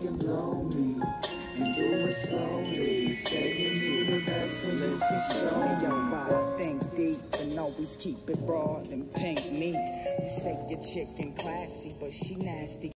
can blow me and do it slowly. Say you need the best and you can show me. Yo, why think deep and always keep it raw and paint me? You say your chicken classy, but she nasty.